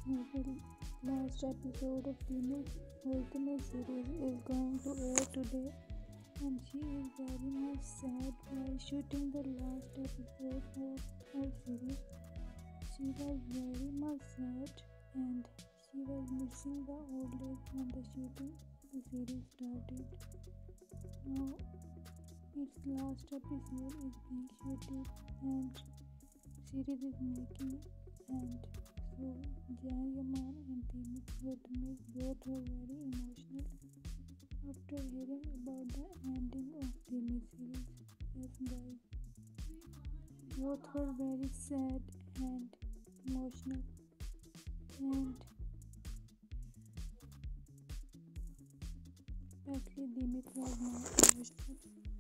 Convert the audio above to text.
The last episode of Timu's Ultimate series is going to air today, and she is very much sad by shooting the last episode of her series. She was very much sad and she was missing the old days when the shooting the series started. Now its last episode is being shooted and series is making, and so Jan Yaman and Timothy Gotami both were very emotional after hearing about the ending of Timmy series. Yes guys, both were very sad and emotional, and especially Dimit was more emotional.